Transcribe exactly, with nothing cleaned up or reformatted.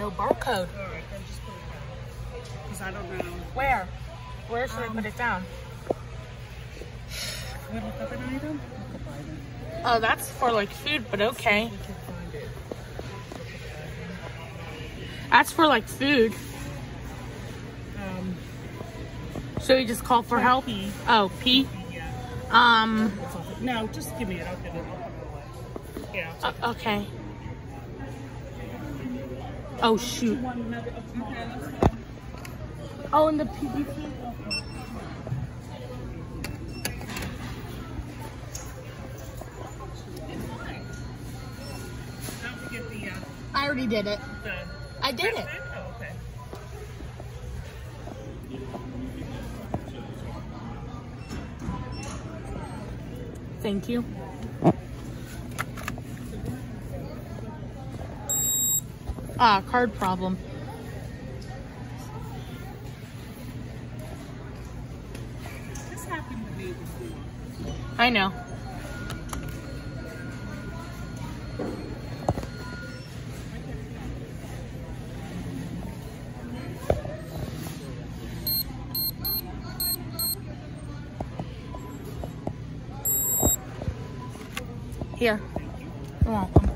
no barcode. All right, then just put it down. Because I don't know. Where? Where should Um, I put it down? You want to look up an item? Look up item. Oh, that's for like food, but okay. We can find it. That's for like food. Um, So you just call for help? P. Oh, P? Yeah. Um, No, just give me it. I'll get it. I'll put it away. Yeah. I'll take uh, okay. Oh, shoot. one another. Okay, that's fine. Oh, and the P D P? Don't forget the, uh, I already did it. the... I did it. Oh, okay. Thank you. Ah, card problem. This happened to me before. I know. Here. You're welcome.